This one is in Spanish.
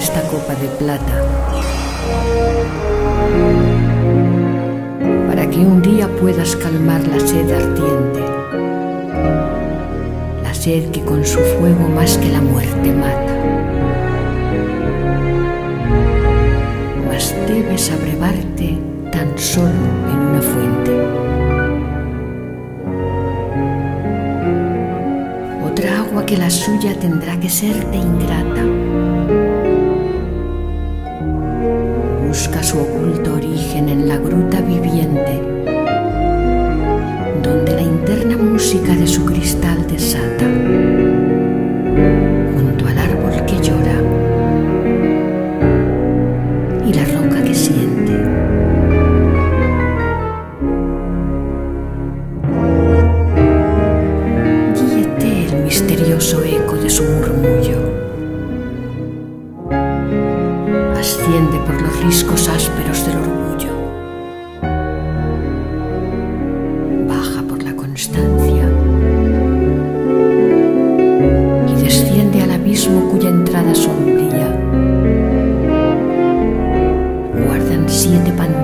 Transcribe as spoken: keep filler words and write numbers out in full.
esta copa de plata, para que un día puedas calmar la sed ardiente, la sed que con su fuego más que la muerte mata. Mas debes abrevarte tan solo en una fuente. Otra agua que la suya tendrá que serte ingrata. Busca su oculto origen en la gruta viviente, donde la interna música de su cristal desata, junto al árbol que llora y la roca que siente. Guíete el misterioso eco de su murmullo. Asciende por los riscos ásperos del orgullo. Baja por la constancia y desciende al abismo cuya entrada sombría guardan siete pantallas